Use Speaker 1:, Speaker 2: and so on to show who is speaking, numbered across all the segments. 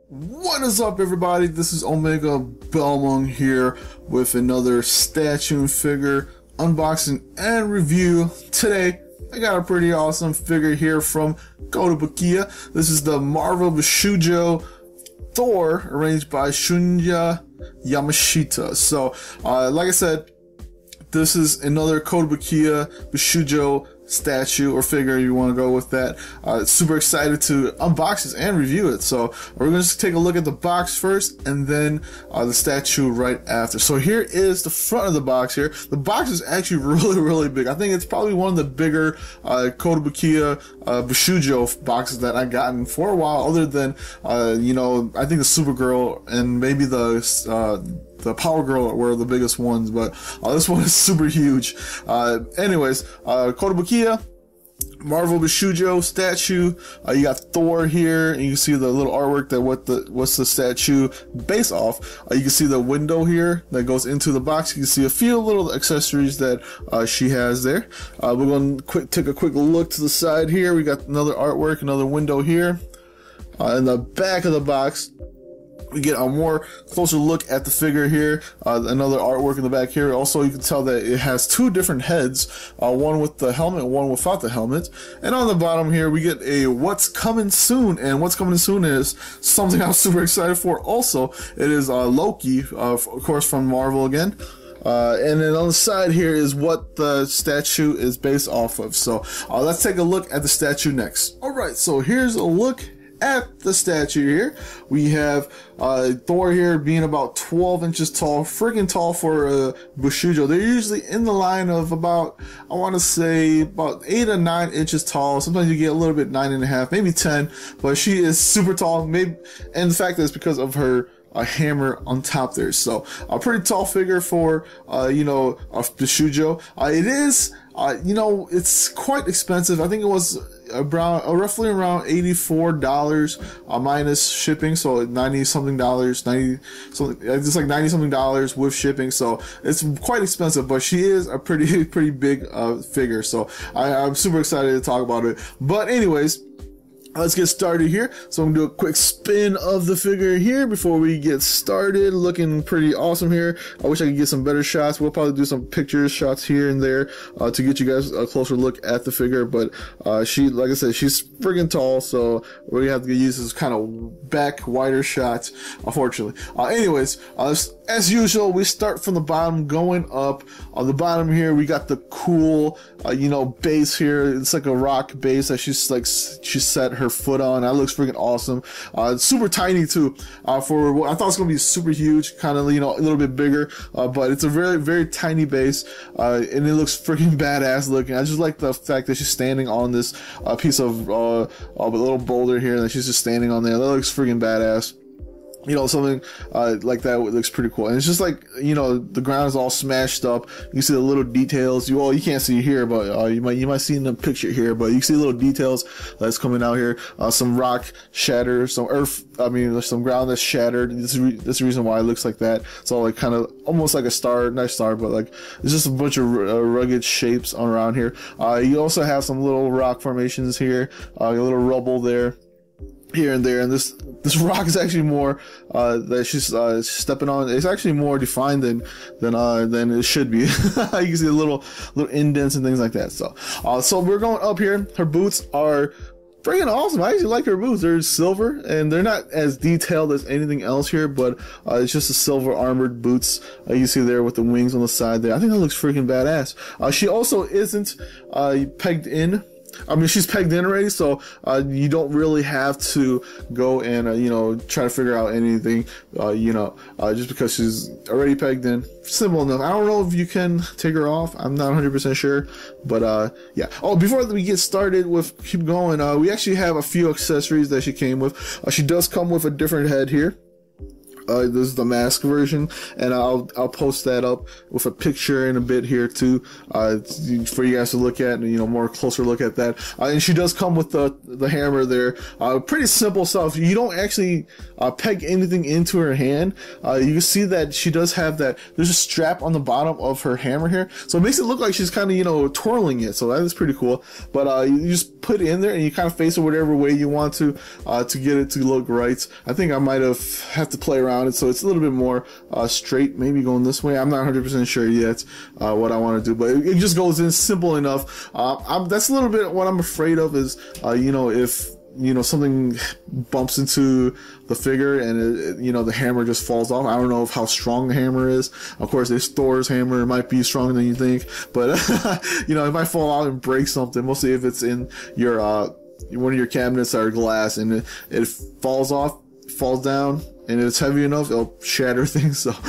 Speaker 1: What is up, everybody? This is Omega Belmont here with another statue and figure unboxing and review. Today, I got a pretty awesome figure here from Kotobukiya. This is the Marvel Bishoujo Thor, arranged by Shunya Yamashita. So, like I said, this is another Kotobukiya Bishoujo statue or figure, you want to go with that. Super excited to unbox this and review it. So we're going to just take a look at the box first and then the statue right after. So here is the front of the box here. The box is actually really big. I think it's probably one of the bigger Kotobukiya Bishoujo boxes that I've gotten for a while, other than you know, I think the Supergirl and maybe the Power Girl were the biggest ones, but this one is super huge. Anyways, Kotobukiya Marvel Bishoujo statue. You got Thor here, and you can see the little artwork that what's the statue based off. You can see the window here that goes into the box. You can see a few little accessories that she has there. We're going to take a quick look to the side here. We got another artwork, another window here. In the back of the box, we get a more closer look at the figure here. Another artwork in the back here. Also, you can tell that it has two different heads, one with the helmet, one without the helmet. And on the bottom here, we get a what's coming soon. And what's coming soon is something I'm super excited for. Also, it is Loki, of course, from Marvel again. And then on the side here is what the statue is based off of. So let's take a look at the statue next. Alright, so here's a look at the statue here. We have Thor here being about 12 inches tall, freaking tall for Bishoujo. They're usually in the line of about, I want to say, about 8 or 9 inches tall. Sometimes you get a little bit 9.5, maybe 10, but she is super tall. Maybe, and the fact that it's because of her hammer on top there. So a pretty tall figure for you know, Bishoujo. It is you know, it's quite expensive. I think it was roughly around $84 minus shipping, so 90 something dollars, 90 something, it's like 90 something dollars with shipping. So it's quite expensive, but she is a pretty big figure. So I'm super excited to talk about it. But anyways, let's get started here. So I'm gonna do a quick spin of the figure here before we get started. Looking pretty awesome here. I wish I could get some better shots. We'll probably do some pictures, shots here and there to get you guys a closer look at the figure. But she, like I said, she's freaking tall, so we have to use this kind of back wider shots, unfortunately. Anyways, as usual, we start from the bottom going up. On the bottom here, we got the cool, you know, base here. It's like a rock base that she set her foot on. That looks freaking awesome. It's super tiny too. For what I thought it was gonna be super huge, kind of, you know, a little bit bigger, but it's a very tiny base, and it looks freaking badass looking. I just like the fact that she's standing on this piece of a little boulder here, and she's just standing on there. That looks freaking badass. You know, something like that looks pretty cool. And it's just like, you know, the ground is all smashed up. You see the little details. You can't see here, but you might see in the picture here. But you see little details that's coming out here. Some rock shattered, some earth. I mean, there's some ground that's shattered. That's the reason why it looks like that. It's all like kind of almost like a star, not star, but like it's just a bunch of rugged shapes around here. You also have some little rock formations here, a little rubble there, here and there, and this rock is actually more that she's stepping on. It's actually more defined than it should be. You can see the little indents and things like that. So we're going up here. Her boots are freaking awesome. I actually like her boots. They're silver and they're not as detailed as anything else here, but it's just a silver armored boots. You see there with the wings on the side there. I think that looks freaking badass. She also isn't pegged in. I mean, she's pegged in already, so you don't really have to go and you know, try to figure out anything, you know, just because she's already pegged in. Simple enough. I don't know if you can take her off. I'm not 100% sure, but yeah. Oh, before we get started with keep going, we actually have a few accessories that she came with. She does come with a different head here. This is the mask version, and I'll post that up with a picture in a bit here too, for you guys to look at, and more closer look at that. And she does come with the hammer there. Pretty simple stuff. You don't actually peg anything into her hand. You can see that she does have that. There's a strap on the bottom of her hammer here, so it makes it look like she's kind of twirling it. So that is pretty cool. But you just put it in there, and you kind of face it whatever way you want to get it to look right. I think I might have to play around it so it's a little bit more straight, maybe going this way. I'm not 100% sure yet what I want to do, but it just goes in simple enough. That's a little bit what I'm afraid of is if something bumps into the figure and the hammer just falls off. I don't know how strong the hammer is. Of course, it's Thor's hammer. It might be stronger than you think, but it might fall out and break something, mostly if it's in your one of your cabinets that are glass and it falls down, and it's heavy enough, it'll shatter things. So,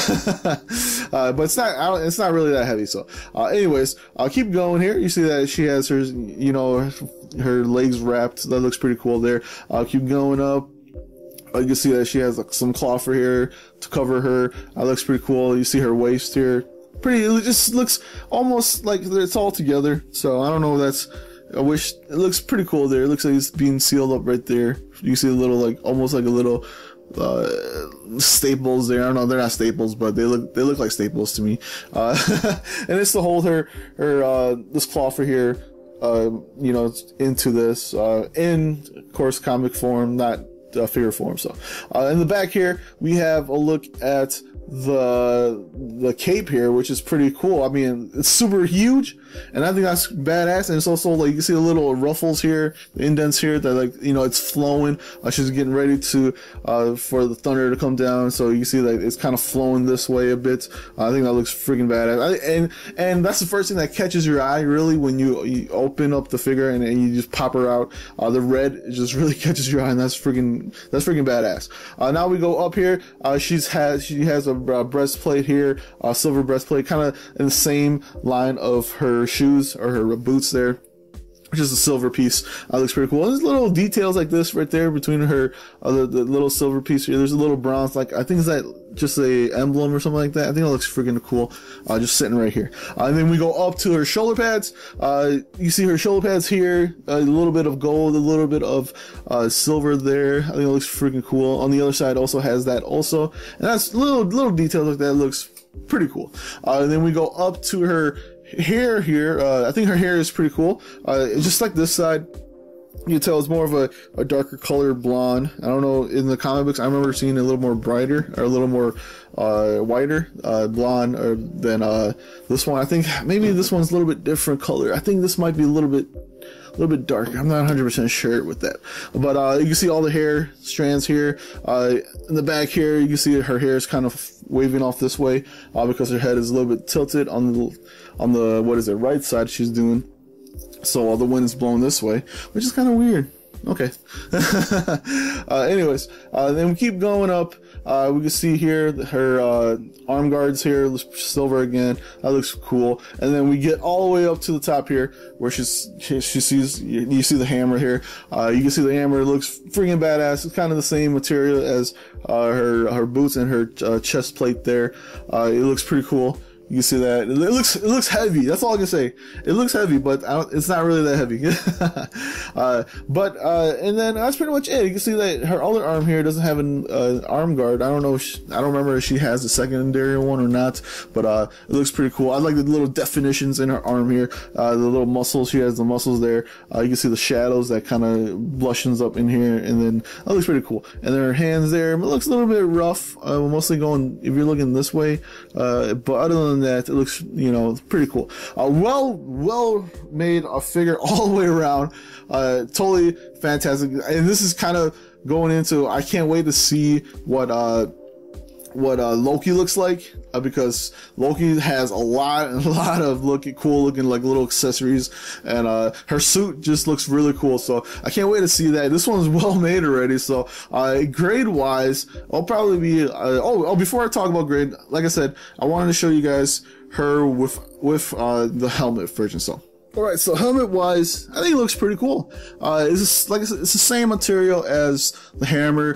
Speaker 1: but it's not really that heavy. So, anyways, I'll keep going here. You see that she has her, her legs wrapped. That looks pretty cool there. I'll keep going up. You can see that she has some cloth for here to cover her. That looks pretty cool. You see her waist here. It just looks almost like it's all together. So I don't know. I wish it looks pretty cool there. It looks like it's being sealed up right there. You can see a little, almost like a little staples there. I don't know, they're not staples, but they look like staples to me. And it's to hold her this cloth for here, into this, in of course comic form, not figure form. So in the back here we have a look at the cape here, which is pretty cool. I mean, it's super huge, and I think that's badass. And it's also like you can see the little ruffles here, the indents here that it's flowing. She's getting ready to for the thunder to come down, so you can see that it's kind of flowing this way a bit. I think that looks freaking badass. And that's the first thing that catches your eye really when you open up the figure and you just pop her out. The red just really catches your eye, and that's freaking badass. Now we go up here. She has a breastplate here, silver breastplate, kind of in the same line of her shoes or her boots there, which is a silver piece. Looks pretty cool. And there's little details like this right there between her, the little silver piece here. There's a little bronze, I think is that just a emblem or something like that. I think it looks freaking cool. Just sitting right here. And then we go up to her shoulder pads. You see her shoulder pads here, a little bit of gold, a little bit of silver there. I think it looks freaking cool. On the other side also has that also. And that's little details like that. Looks pretty cool. And then we go up to her hair here. I think her hair is pretty cool. Just like this side, you can tell it's more of a darker color blonde. I don't know, in the comic books I remember seeing a little more brighter or a little more whiter blonde than this one. I think maybe this one's a little bit different color. I think this might be a little bit darker. I'm not 100% sure with that, but you can see all the hair strands here. In the back here you can see her hair is kind of waving off this way because her head is a little bit tilted on the what is it, right side she's doing, so all the wind is blowing this way, which is kind of weird. Okay. Anyways, then we keep going up. We can see here her arm guards here, silver again. That looks cool. And then we get all the way up to the top here, where she sees, you see the hammer here. You can see the hammer. It looks freaking badass. It's kind of the same material as her boots and her chest plate there. It looks pretty cool. You can see that it looks heavy. That's all I can say. It looks heavy, but it's not really that heavy. And then that's pretty much it. You can see that her other arm here doesn't have an arm guard. I don't know. I don't remember if she has a secondary one or not. But it looks pretty cool. I like the little definitions in her arm here. The little muscles. She has the muscles there. You can see the shadows that kind of blushens up in here, and then that looks pretty cool. And then her hands there. It looks a little bit rough. Mostly going if you're looking this way. But other than that, it looks pretty cool. Well made a figure all the way around. Totally fantastic. And this is kind of going into, I can't wait to see what Loki looks like, because Loki has a lot of cool looking like little accessories, and her suit just looks really cool. So I can't wait to see that. This one's well made already. So grade wise, I'll probably be before I talk about grade, like I said, I wanted to show you guys her with the helmet version. So Alright, so helmet-wise, I think it looks pretty cool. It's just, like I said, it's the same material as the hammer,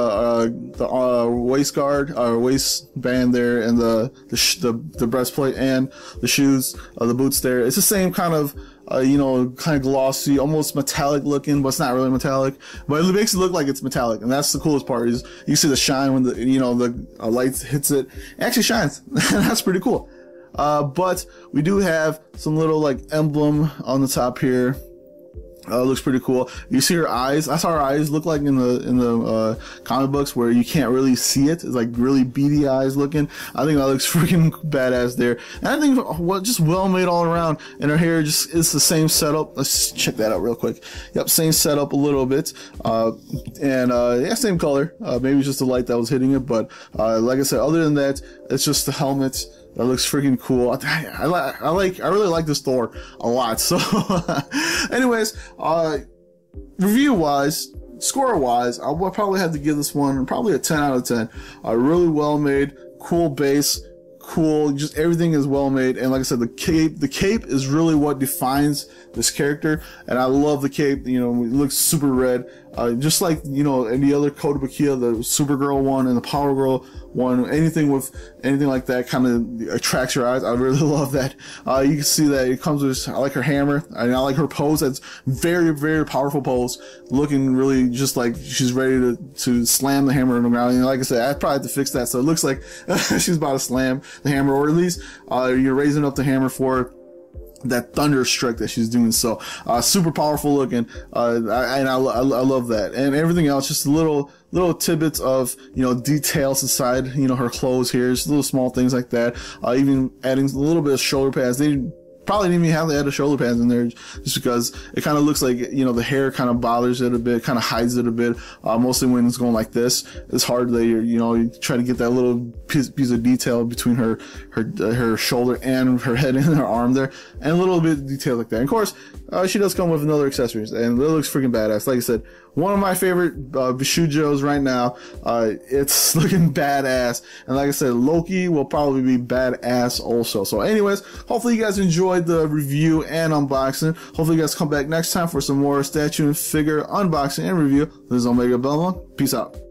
Speaker 1: the waist guard, waistband there, and the breastplate and the shoes, the boots there. It's the same kind of, you know, kind of glossy, almost metallic looking, but it's not really metallic. But it makes it look like it's metallic, and that's the coolest part. Is you see the shine when the, you know, the light hits it. It actually shines. That's pretty cool. But we do have some little like emblem on the top here. Looks pretty cool. You see her eyes. That's how her eyes look like in the comic books, where you can't really see it. It's like really beady eyes looking. I think that looks freaking badass there. And I think just well made all around. And her hair just is the same setup. Let's check that out real quick. Yep, same setup a little bit. Yeah, same color. Maybe it's just the light that was hitting it, but like I said, other than that, it's just the helmet. That looks freaking cool. I really like this Thor a lot. So, anyways, review wise, score wise, I would probably have to give this one probably a 10 out of 10. Really well made, cool base, cool, just everything is well made. And like I said, the cape is really what defines this character. And I love the cape. You know, it looks super red, just like, you know, any other Kotobukiya, the Supergirl one and the Power Girl one, anything like that kind of attracts your eyes. I really love that. You can see that it comes with, I like her hammer, and I like her pose. That's very, very powerful pose, looking really just like she's ready to slam the hammer on the ground. And like I said, I probably have to fix that, so it looks like she's about to slam the hammer, or at least you're raising up the hammer for that thunder strike that she's doing. So super powerful looking, and I love that. And everything else, just little tidbits of, you know, details inside, you know, her clothes here, just little small things like that. Even adding a little bit of shoulder pads. They probably didn't even have to add the shoulder pads in there, just because it kind of looks like, you know, the hair kind of bothers it a bit, kind of hides it a bit. Mostly when it's going like this, it's hard that you try to get that little piece of detail between her shoulder and her head and her arm there, and a little bit of detail like that. And of course, she does come with another accessories, and it looks freaking badass. Like I said, one of my favorite Bishoujos right now. It's looking badass, and like I said, Loki will probably be badass also. So anyways, hopefully you guys enjoyed the review and unboxing. Hopefully you guys come back next time for some more statue and figure unboxing and review. This is Omega Belmont. Peace out.